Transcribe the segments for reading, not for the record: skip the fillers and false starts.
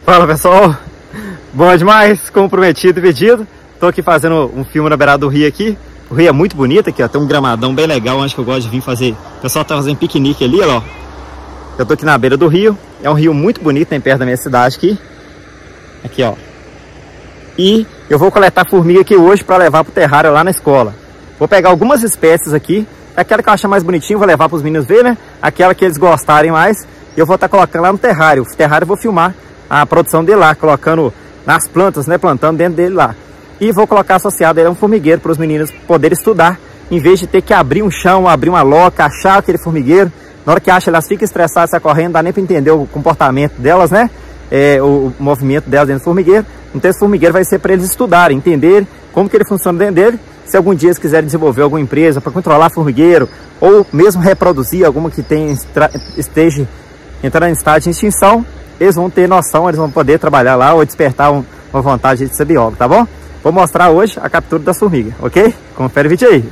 Fala pessoal, bom demais, como prometido e pedido. Tô aqui fazendo um filme na beirada do rio aqui. O rio é muito bonito aqui, ó, tem um gramadão bem legal, onde que eu gosto de vir fazer. O pessoal tá fazendo piquenique ali, ó. Eu tô aqui na beira do rio, é um rio muito bonito, tem perto da minha cidade aqui. Aqui, ó. E eu vou coletar formiga aqui hoje para levar pro terrário lá na escola. Vou pegar algumas espécies aqui, aquela que eu achar mais bonitinho, vou levar para os meninos ver, né? Aquela que eles gostarem mais, eu vou estar colocando lá no terrário. O terrário eu vou filmar a produção dele lá, colocando nas plantas, né? Plantando dentro dele lá. E vou colocar associado ele a um formigueiro para os meninos poderem estudar, em vez de ter que abrir um chão, abrir uma loca, achar aquele formigueiro. Na hora que acha, elas ficam estressadas, sai correndo, não dá nem para entender o comportamento delas, né? O movimento delas dentro do formigueiro. Então esse formigueiro vai ser para eles estudarem, entenderem como que ele funciona dentro dele. Se algum dia eles quiserem desenvolver alguma empresa para controlar formigueiro, ou mesmo reproduzir alguma que esteja entrando em estado de extinção, eles vão ter noção, eles vão poder trabalhar lá ou despertar uma vontade de ser biólogo, tá bom? Vou mostrar hoje a captura das formigas, ok? Confere o vídeo aí.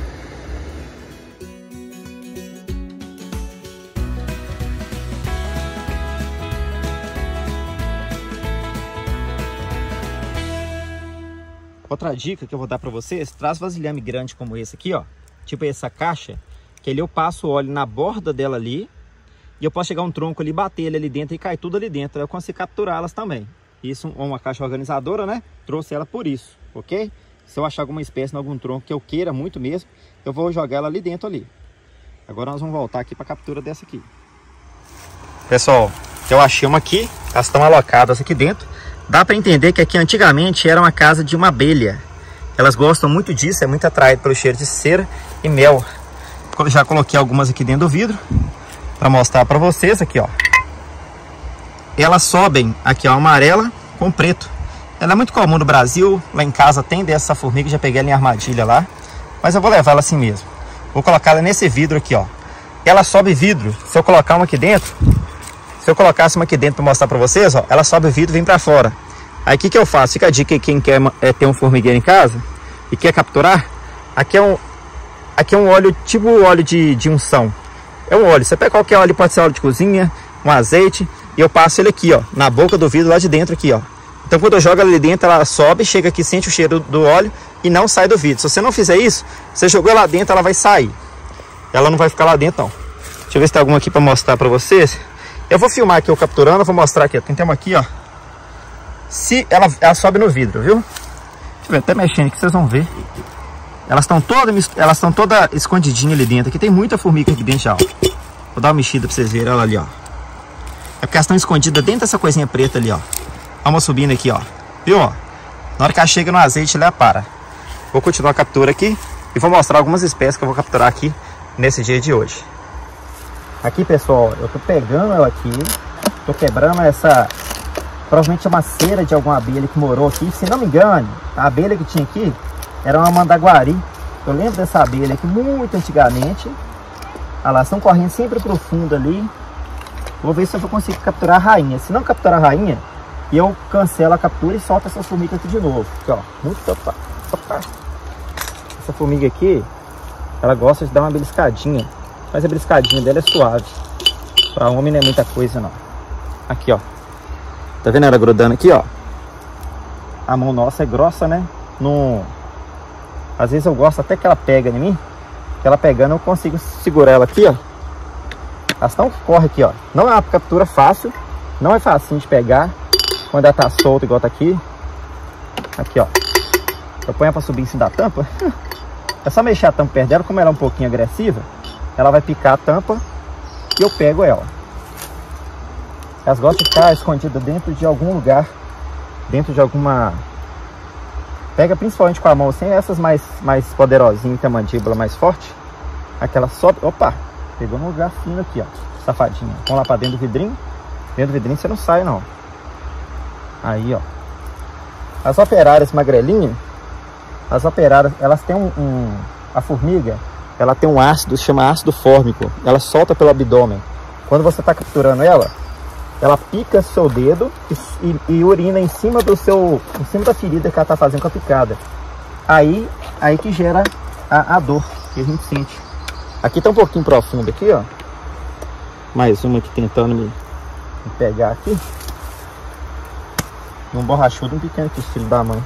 Outra dica que eu vou dar para vocês, traz vasilhame grande como esse aqui, ó. Tipo essa caixa, que ali eu passo o óleo na borda dela ali, e eu posso chegar um tronco ali, bater ele ali dentro e cair tudo ali dentro. Eu consigo capturá-las também. Isso é uma caixa organizadora, né? Trouxe ela por isso, ok? Se eu achar alguma espécie em algum tronco que eu queira muito mesmo, eu vou jogar ela ali dentro ali. Agora nós vamos voltar aqui para a captura dessa aqui. Pessoal, eu achei uma aqui, elas estão alocadas aqui dentro. Dá para entender que aqui antigamente era uma casa de uma abelha. Elas gostam muito disso, é muito atraído pelo cheiro de cera e mel. Eu já coloquei algumas aqui dentro do vidro para mostrar para vocês aqui, ó. Elas sobem aqui, ó, amarela com preto. Ela é muito comum no Brasil, lá em casa tem dessa formiga, já peguei ela em armadilha lá. Mas eu vou levar ela assim mesmo. Vou colocar ela nesse vidro aqui, ó. Ela sobe vidro, se eu colocar uma aqui dentro, se eu colocasse uma aqui dentro para mostrar para vocês, ó, ela sobe o vidro e vem para fora. Aí o que eu faço? Fica a dica aí, quem quer ter um formigueiro em casa e quer capturar. Aqui é um óleo, tipo óleo de unção. É um óleo, você pega qualquer óleo, pode ser óleo de cozinha, um azeite, e eu passo ele aqui, ó, na boca do vidro lá de dentro aqui, ó. Então quando eu jogo ela ali dentro, ela sobe, chega aqui, sente o cheiro do óleo e não sai do vidro. Se você não fizer isso, você jogou lá dentro, ela vai sair. Ela não vai ficar lá dentro, não. Deixa eu ver se tem alguma aqui para mostrar para vocês. Eu vou filmar aqui eu capturando, eu vou mostrar aqui, ó. Tem uma aqui, ó. Se ela sobe no vidro, viu? Deixa eu ver, até mexendo aqui, vocês vão ver. Elas estão todas escondidinhas ali dentro. Aqui tem muita formiga aqui dentro já, ó. Vou dar uma mexida pra vocês verem ela ali, ó. É porque elas estão escondidas dentro dessa coisinha preta ali, ó. Vamos subindo aqui, ó. Viu, ó? Na hora que ela chega no azeite, ela para. Vou continuar a captura aqui e vou mostrar algumas espécies que eu vou capturar aqui nesse dia de hoje. Aqui, pessoal, eu tô pegando ela aqui. Tô quebrando essa... Provavelmente é uma cera de alguma abelha que morou aqui. Se não me engano, a abelha que tinha aqui era uma mandaguari. Eu lembro dessa abelha aqui muito antigamente. Olha lá, estão correndo sempre pro fundo ali. Vou ver se eu vou conseguir capturar a rainha. Se não capturar a rainha, eu cancelo a captura e solto essa formiga aqui de novo. Aqui, ó. Opa. Essa formiga aqui, ela gosta de dar uma beliscadinha. Mas a beliscadinha dela é suave. Para homem não é muita coisa, não. Aqui, ó. Tá vendo ela grudando aqui, ó? A mão nossa é grossa, né? Às vezes eu gosto até que ela pega em mim. Que ela pegando eu consigo segurar ela aqui, ó. Elas estão corre aqui, ó. Não é uma captura fácil. Não é facinho de pegar. Quando ela tá solta igual tá aqui. Aqui, ó. Eu ponho pra subir em cima da tampa. É só mexer a tampa perto dela. Como ela é um pouquinho agressiva, ela vai picar a tampa e eu pego ela. Elas gostam de ficar escondidas dentro de algum lugar. Dentro de alguma... Pega principalmente com a mão assim. Essas mais poderosinhas, que tem a mandíbula mais forte. Aquela sobe... Opa! Pegou num lugar fino aqui, ó. Safadinha. Vamos lá pra dentro do vidrinho. Dentro do vidrinho você não sai, não. Aí, ó. As operárias magrelinhas. As operárias, elas têm a formiga, ela tem um ácido, chama ácido fórmico. Ela solta pelo abdômen. Quando você tá capturando ela pica seu dedo e urina em cima da ferida que ela tá fazendo com a picada. Aí que gera a dor que a gente sente. Aqui tá um pouquinho profundo aqui, ó. Mais uma aqui tentando me pegar aqui. Um borrachudo, um pequeno que filho da mãe.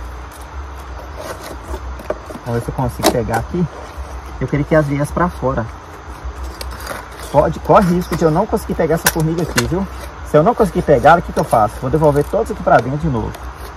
Vamos ver se eu consigo pegar aqui. Eu queria que elas viessem pra fora. Corre risco de eu não conseguir pegar essa formiga aqui, viu? Se eu não conseguir pegar, o que eu faço? Vou devolver todos aqui pra dentro de novo.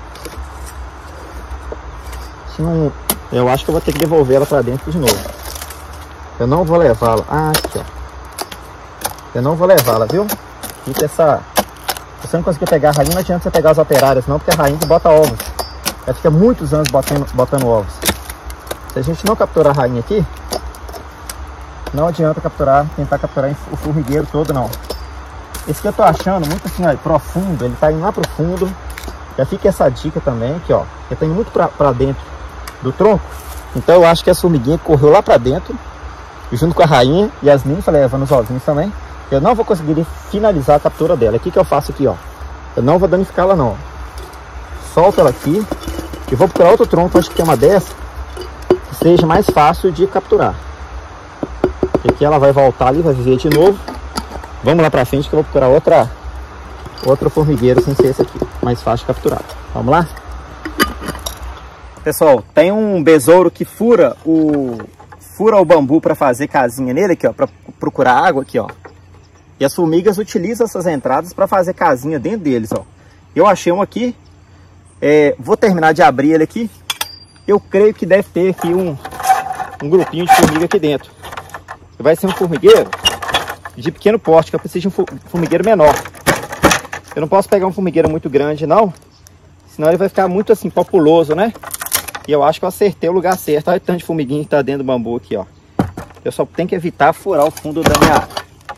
Eu acho que eu vou ter que devolver ela pra dentro de novo. Eu não vou levá-la. Ah, aqui, ó. Eu não vou levá-la, viu? Fica essa... Se você não conseguir pegar a rainha, não adianta você pegar as operárias, não, porque a rainha que bota ovos. Ela fica muitos anos botando ovos. Se a gente não capturar a rainha aqui, não adianta tentar capturar o formigueiro todo, não. Esse que eu tô achando muito assim, ó, profundo, ele tá indo lá pro fundo. Já fica essa dica também, aqui, ó. Ele tá indo muito pra dentro do tronco. Então eu acho que a formiguinha correu lá pra dentro, junto com a rainha, e as ninfas levando os ovinhos também. Eu não vou conseguir finalizar a captura dela. O que eu faço aqui, ó? Eu não vou danificá-la, não. Solto ela aqui e vou procurar outro tronco, acho que tem uma dessa, que seja mais fácil de capturar. Porque aqui ela vai voltar ali, vai viver de novo. Vamos lá pra frente que eu vou procurar outro formigueiro sem ser esse aqui, mais fácil de capturar. Vamos lá? Pessoal, tem um besouro que fura o bambu para fazer casinha nele aqui, ó, para procurar água aqui, ó. E as formigas utilizam essas entradas para fazer casinha dentro deles, ó. Eu achei um aqui. Vou terminar de abrir ele aqui. Eu creio que deve ter aqui um grupinho de formiga aqui dentro. Vai ser um formigueiro de pequeno porte, que eu preciso de um formigueiro menor. Eu não posso pegar um formigueiro muito grande, não. Senão ele vai ficar muito assim, populoso, né? E eu acho que eu acertei o lugar certo. Olha o tanto de formiguinha que tá dentro do bambu aqui, ó. Eu só tenho que evitar furar o fundo da minha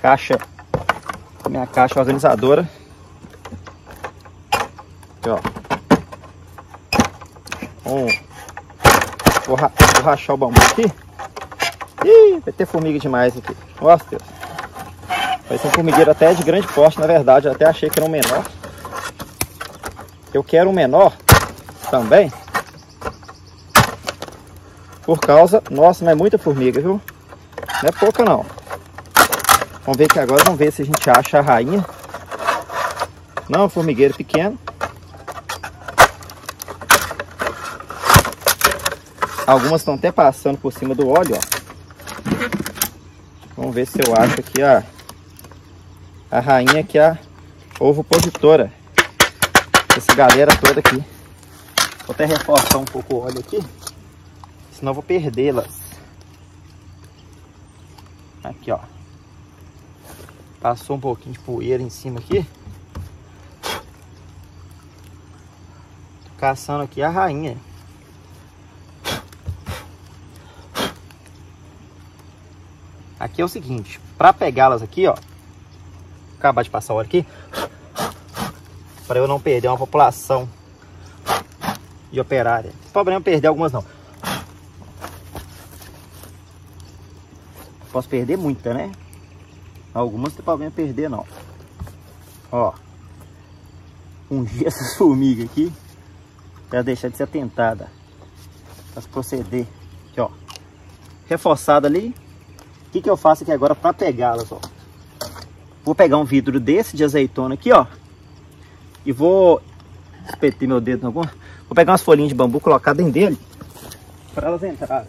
caixa organizadora. Aqui, ó. Vou rachar o bambu aqui. Ih, vai ter formiga demais aqui. Nossa, Deus. Vai ser um formigueiro até de grande porte, na verdade. Eu até achei que era um menor. Eu quero um menor também. Por causa... Nossa, mas é muita formiga, viu? Não é pouca, não. Vamos ver aqui agora. Vamos ver se a gente acha a rainha. Não, formigueiro pequeno. Algumas estão até passando por cima do óleo, ó. Vamos ver se eu acho aqui a rainha, que é a ovopositora. Essa galera toda aqui. Vou até reforçar um pouco o óleo aqui, senão eu vou perdê-las. Aqui, ó. Passou um pouquinho de poeira em cima aqui. Tô caçando aqui a rainha. Aqui é o seguinte, para pegá-las aqui, ó, acabar de passar o óleo aqui, para eu não perder uma população de operária. O problema é perder algumas, não. Posso perder muita, né? Algumas não tem problema perder, não. Ó, ungir essas formigas aqui para deixar de ser tentada. Para proceder. Aqui, ó, reforçada ali. O que eu faço aqui agora para pegá-las, ó? Vou pegar um vidro desse de azeitona aqui, ó. E vou espetar meu dedo em alguma. Vou pegar umas folhinhas de bambu, colocar dentro dele para elas entrarem.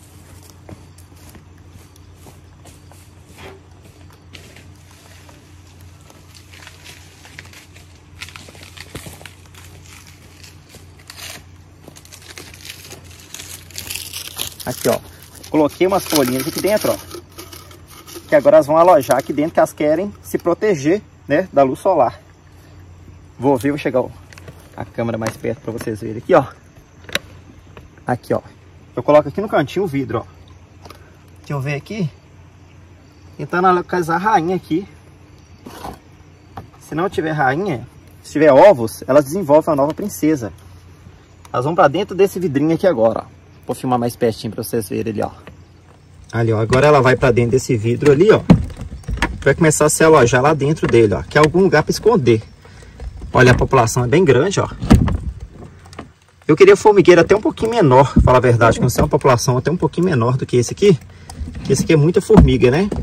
Aqui, ó. Coloquei umas folhinhas aqui dentro, ó. Que agora elas vão alojar aqui dentro, que elas querem se proteger, né, da luz solar. Vou chegar a câmera mais perto para vocês verem aqui, ó. Aqui, ó. Eu coloco aqui no cantinho o vidro, ó. Deixa eu ver aqui. Tentando localizar a rainha aqui. Se não tiver rainha, se tiver ovos, elas desenvolvem a nova princesa. Elas vão para dentro desse vidrinho aqui agora, ó. Vou filmar mais pertinho para vocês verem ali, ó. Ali, ó, agora ela vai para dentro desse vidro ali, ó. Vai começar a se alojar lá dentro dele, ó. Que é algum lugar para esconder. Olha, a população é bem grande, ó. Eu queria formigueiro até um pouquinho menor, falar a verdade. Como se é uma população até um pouquinho menor do que esse aqui. Que esse aqui é muita formiga, né?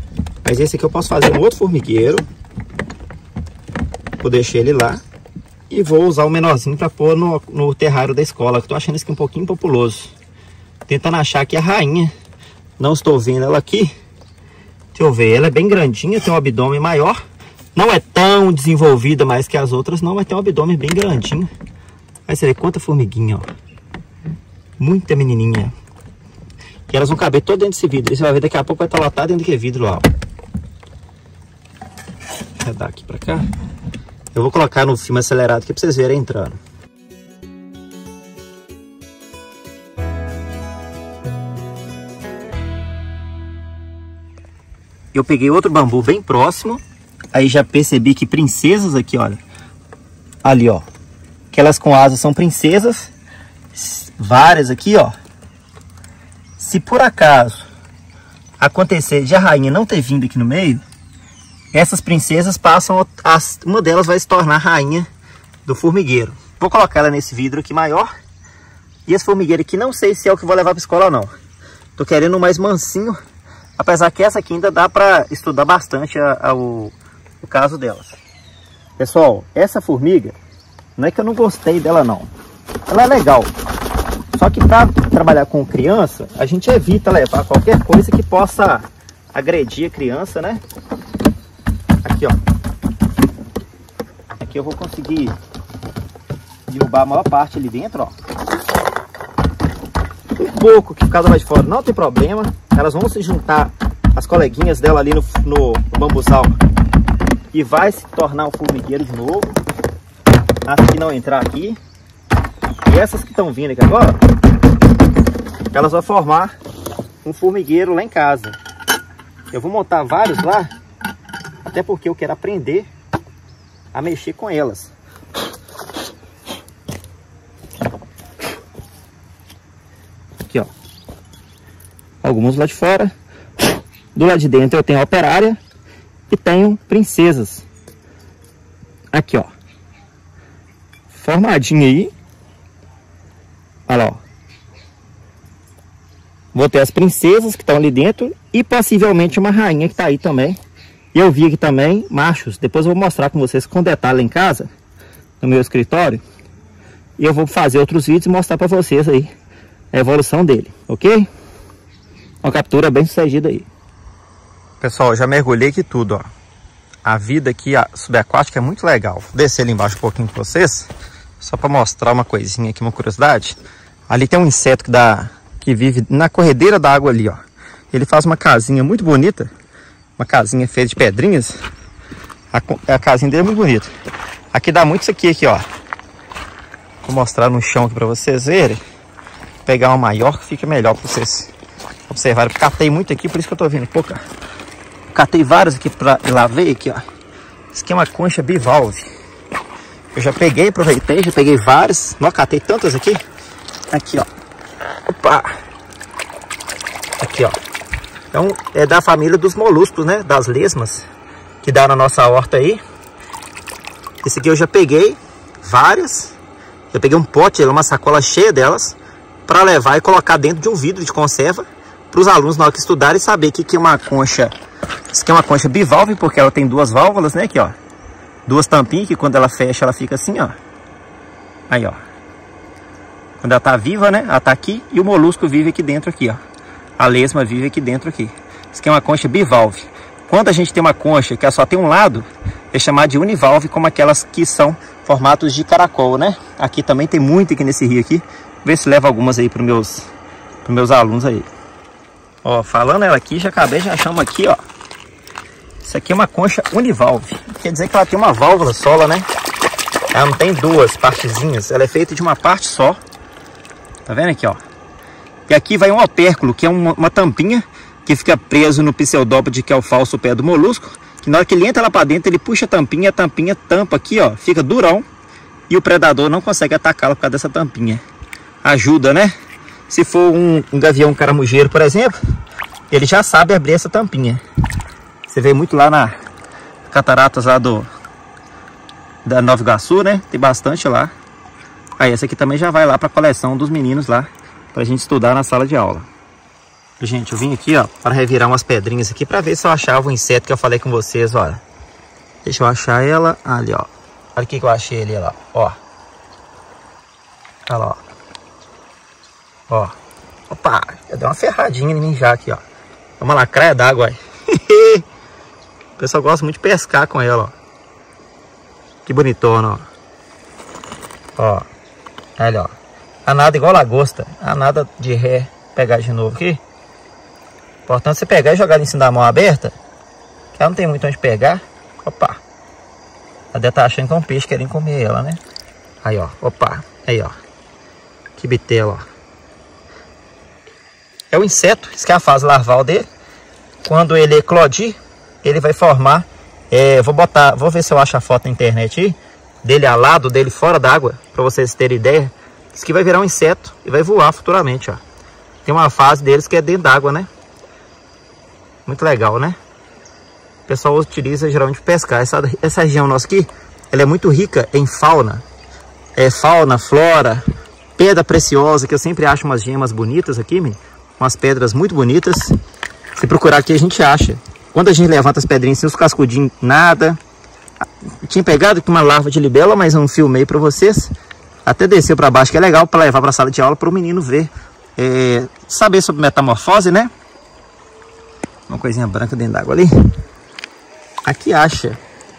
Mas esse aqui eu posso fazer um outro formigueiro. Vou deixar ele lá. E vou usar o menorzinho para pôr no terrário da escola, que eu tô achando isso aqui um pouquinho populoso. Tentando achar aqui a rainha. Não estou vendo ela aqui. Deixa eu ver, ela é bem grandinha, tem um abdômen maior. Não é tão desenvolvida mais que as outras não, mas tem um abdômen bem grandinho. Aí você vê quanta formiguinha, ó. Muita menininha. E elas vão caber todo dentro desse vidro. Você vai ver daqui a pouco vai estar lotado dentro daquele vidro lá, ó. Vou dar aqui pra cá. Eu vou colocar no filme acelerado aqui pra vocês verem entrando. Eu peguei outro bambu bem próximo. Aí já percebi que princesas aqui, olha. Ali, ó. Aquelas com asas são princesas. Várias aqui, ó. Se por acaso acontecer de a rainha não ter vindo aqui no meio, essas princesas passam, uma delas vai se tornar rainha do formigueiro. Vou colocar ela nesse vidro aqui maior. E esse formigueiro aqui não sei se é o que vou levar para escola ou não. Tô querendo um mais mansinho. Apesar que essa aqui ainda dá para estudar bastante o caso delas. Pessoal, essa formiga, não é que eu não gostei dela não. Ela é legal. Só que para trabalhar com criança, a gente evita levar qualquer coisa que possa agredir a criança, né? Aqui, ó. Aqui eu vou conseguir derrubar a maior parte ali dentro, ó. Um pouco que fica lá de fora não tem problema. Elas vão se juntar, as coleguinhas dela ali no bambuzal, e vai se tornar um formigueiro de novo. As que não entrar aqui. E essas que estão vindo aqui agora, elas vão formar um formigueiro lá em casa. Eu vou montar vários lá, até porque eu quero aprender a mexer com elas. Aqui, ó. Alguns lá de fora. Do lado de dentro eu tenho a operária e tenho princesas. Aqui, ó. Formadinho aí. Olha lá, ó. Vou ter as princesas que estão ali dentro e possivelmente uma rainha que está aí também. E eu vi aqui também machos. Depois eu vou mostrar com vocês com detalhe lá em casa, no meu escritório. E eu vou fazer outros vídeos e mostrar para vocês aí a evolução dele, ok? Uma captura bem sucedida aí. Pessoal, já mergulhei aqui tudo, ó. A vida aqui subaquática é muito legal. Vou descer ali embaixo um pouquinho com vocês, só para mostrar uma coisinha aqui, uma curiosidade. Ali tem um inseto que vive na corredeira da água ali, ó. Ele faz uma casinha muito bonita. Uma casinha feita de pedrinhas. A casinha dele é muito bonita. Aqui dá muito isso aqui, ó. Vou mostrar no chão aqui para vocês verem. Vou pegar uma maior que fica melhor para vocês observarem. Catei muito aqui, por isso que eu tô vendo pouco. Catei vários aqui para lavei aqui, ó. Isso aqui é uma concha bivalve. Eu já peguei, aproveitei, já peguei várias. Não catei tantas aqui. Aqui, ó. Opa! Aqui, ó. Então, é da família dos moluscos, né? Das lesmas que dá na nossa horta aí. Esse aqui eu já peguei várias. Eu peguei um pote, uma sacola cheia delas, para levar e colocar dentro de um vidro de conserva, para os alunos na hora que estudarem saber que é uma concha. Isso aqui é uma concha bivalve, porque ela tem duas válvulas, né? Aqui, ó. Duas tampinhas, que quando ela fecha, ela fica assim, ó. Aí, ó. Quando ela tá viva, né? Ela tá aqui e o molusco vive aqui dentro, aqui, ó. A lesma vive aqui dentro, aqui. Isso aqui é uma concha bivalve. Quando a gente tem uma concha que ela só tem um lado, é chamada de univalve, como aquelas que são formatos de caracol, né? Aqui também tem muito aqui nesse rio aqui. Vê se leva algumas aí para os meus alunos aí. Ó, falando ela aqui, já acabei de achar uma aqui, ó. Isso aqui é uma concha univalve. Quer dizer que ela tem uma válvula só, né? Ela não tem duas partezinhas. Ela é feita de uma parte só. Tá vendo aqui, ó? E aqui vai um opérculo, que é uma tampinha que fica preso no pseudópode, que é o falso pé do molusco. Que na hora que ele entra lá para dentro, ele puxa a tampinha tampa aqui, ó. Fica durão. E o predador não consegue atacá-la por causa dessa tampinha. Ajuda, né? Se for um gavião caramujeiro, por exemplo, ele já sabe abrir essa tampinha. Você vê muito lá na cataratas lá da Nova Iguaçu, né? Tem bastante lá. Aí essa aqui também já vai lá para a coleção dos meninos lá, pra gente estudar na sala de aula. Gente, eu vim aqui, ó, para revirar umas pedrinhas aqui, para ver se eu achava o inseto que eu falei com vocês, olha. Deixa eu achar ela ali, ó. Olha o que eu achei ali, ó. Ó. Olha lá, ó. Ó. Opa, já deu uma ferradinha em mim já aqui, ó. É uma lacraia d'água, aí. O pessoal gosta muito de pescar com ela, ó. Que bonitona, ó. Ó. Olha, ó. A nada igual lagosta. A nada de ré. Pegar de novo aqui. Importante você pegar e jogar em cima da mão aberta. Que ela não tem muito onde pegar. Opa. Ela deve estar achando que é um peixe querendo comer ela, né? Aí, ó. Opa. Aí, ó. Que bitela, ó. É o inseto. Isso que é a fase larval dele. Quando ele eclodir, ele vai formar. Vou ver se eu acho a foto na internet aí. Dele alado, dele fora d'água. Pra vocês terem ideia. Isso aqui vai virar um inseto e vai voar futuramente, ó. Tem uma fase deles que é dentro d'água, né? Muito legal, né? O pessoal utiliza geralmente para pescar. Essa região nossa aqui, ela é muito rica em fauna. Fauna, flora, pedra preciosa, que eu sempre acho umas gemas bonitas aqui, umas pedras muito bonitas. Se procurar aqui a gente acha. Quando a gente levanta as pedrinhas sem os cascudinhos, nada. Tinha pegado aqui uma larva de libela, mas não filmei para vocês. Até desceu para baixo, que é legal para levar para a sala de aula para o menino ver. Saber sobre metamorfose, né? Uma coisinha branca dentro d'água ali. Aqui acha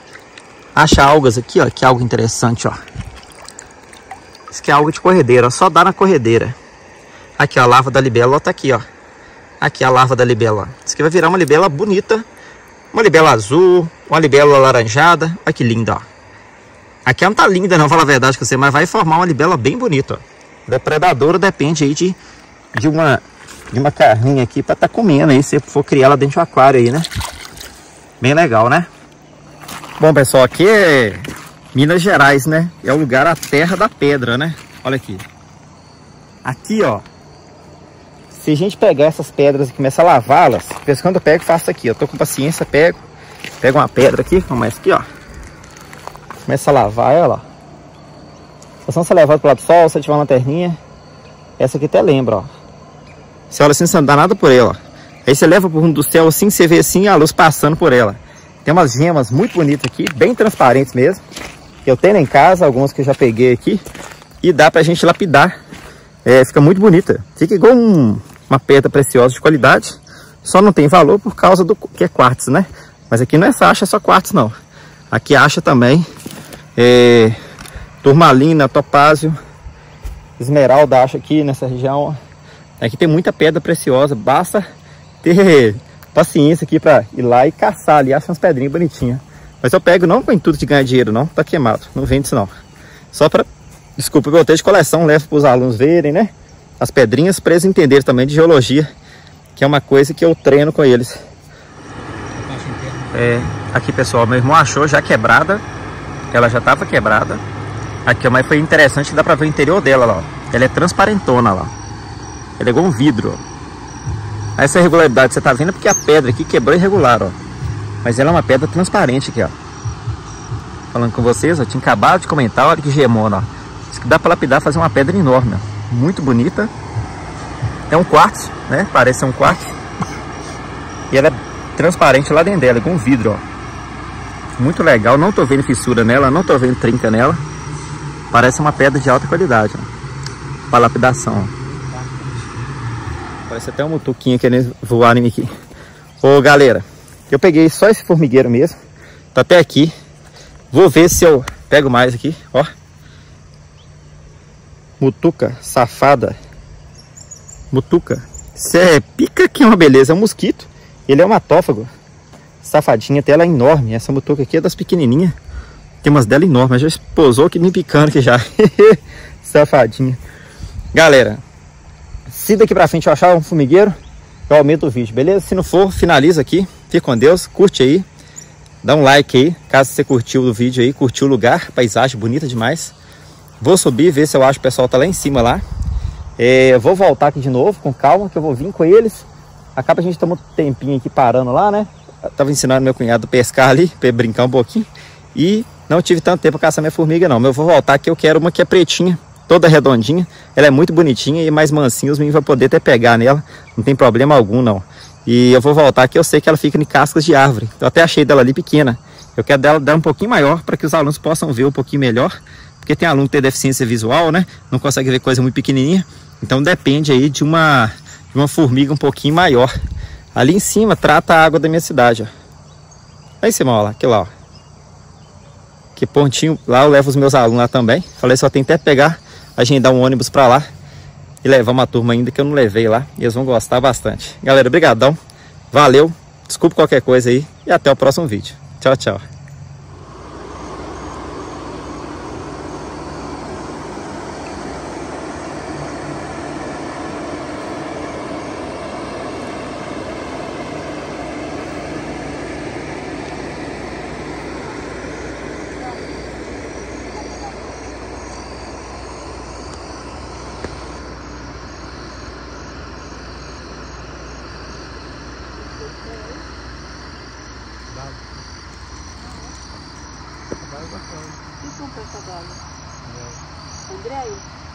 algas aqui, ó. Que é algo interessante, ó. Isso aqui é algo de corredeira, ó. Só dá na corredeira. Aqui, ó, a larva da libela, ó, tá aqui, ó. Aqui a larva da libela. Isso aqui vai virar uma libela bonita. Uma libela azul, uma libela alaranjada. Olha que linda, ó. Aqui ela não tá linda não, falar a verdade com você, mas vai formar uma libela bem bonita, ó. Depredadora depende aí de uma carninha aqui para estar comendo aí, se for criar ela dentro do aquário aí, né? Bem legal, né? Bom, pessoal, aqui é Minas Gerais, né? É o lugar, a terra da pedra, né? Olha aqui. Aqui, ó. Se a gente pegar essas pedras e começar a lavá-las, de vez em quando eu pego e faço aqui, ó. Tô com paciência, pego uma pedra aqui, como essa aqui, ó. Começa a lavar ela, ó. Se você levar pro lado do sol, se tiver uma lanterninha, essa aqui até lembra, ó. Você olha assim, você não dá nada por ela, ó. Aí você leva pro rumo do céu assim, você vê assim a luz passando por ela. Tem umas gemas muito bonitas aqui, bem transparentes mesmo. Eu tenho em casa, algumas que eu já peguei aqui. E dá pra gente lapidar. Fica muito bonita. Fica igual uma pedra preciosa de qualidade. Só não tem valor por causa do que é quartzo, né? Mas aqui não é só acha só quartzo, não. Aqui acha também turmalina, topázio, esmeralda, acha aqui nessa região. Aqui tem muita pedra preciosa, basta ter paciência aqui para ir lá e caçar ali, acha umas pedrinhas bonitinhas. Mas eu pego não com o intuito de ganhar dinheiro, não, tá queimado, não vende isso não. Só para, desculpa, eu tenho de coleção, levo para os alunos verem, né? As pedrinhas para eles entenderem também de geologia, que é uma coisa que eu treino com eles. Aqui, pessoal, meu irmão achou já quebrada, ela já estava quebrada. Aqui, mas foi interessante que dá para ver o interior dela, lá, ó. Ela é transparentona, lá. Ela é igual um vidro, ó. Essa irregularidade você tá vendo porque a pedra aqui quebrou irregular, ó. Mas ela é uma pedra transparente aqui, ó. Falando com vocês, ó, tinha acabado de comentar, olha que gemona, ó. Isso que dá para lapidar, fazer uma pedra enorme, ó. Muito bonita. É um quartzo, né? Parece ser um quartzo. E ela é transparente lá dentro dela, igual um vidro, ó. Muito legal, não tô vendo fissura nela, não tô vendo trinca nela. Parece uma pedra de alta qualidade, ó. Para lapidação, ó. Parece até um mutuquinho querendo voar em mim aqui. Ô, galera, eu peguei só esse formigueiro mesmo. Tá até aqui. Vou ver se eu pego mais aqui, ó. Mutuca safada. Mutuca. Isso é pica que é uma beleza. É um mosquito. Ele é um matófago. Safadinha, até ela é enorme. Essa mutuca aqui é das pequenininhas. Tem umas dela enormes. Já pousou aqui me picando aqui já. Safadinha. Galera, se daqui pra frente eu achar um formigueiro, eu aumento o vídeo, beleza? Se não for, finaliza aqui. Fica com Deus, curte aí. Dá um like aí, caso você curtiu o vídeo aí, curtiu o lugar, paisagem bonita demais. Vou subir, ver se eu acho o pessoal tá lá em cima lá. Vou voltar aqui de novo, com calma, que eu vou vir com eles. Acaba a gente tomar um tempinho aqui parando lá, né? Eu tava ensinando meu cunhado a pescar ali, pra ele brincar um pouquinho. E não tive tanto tempo pra caçar minha formiga não, mas eu vou voltar aqui, eu quero uma que é pretinha. Toda redondinha, ela é muito bonitinha e mais mansinha, os meninos vão poder até pegar nela, não tem problema algum não. E eu vou voltar aqui, eu sei que ela fica em cascas de árvore, eu até achei dela ali pequena, Eu quero dela dar um pouquinho maior para que os alunos possam ver um pouquinho melhor. Porque tem aluno que tem deficiência visual, né? Não consegue ver coisa muito pequenininha. Então depende aí de uma formiga um pouquinho maior. Ali em cima trata a água da minha cidade, ó. Aí em cima, ó lá, aquilo lá, ó. Que pontinho, lá eu levo os meus alunos lá também. Falei, só tem até pegar, agendar um ônibus para lá e levar uma turma ainda que eu não levei lá. E eles vão gostar bastante. Galera, brigadão. Valeu. Desculpa qualquer coisa aí e até o próximo vídeo. Tchau, tchau. Quem comprou essa bola? André?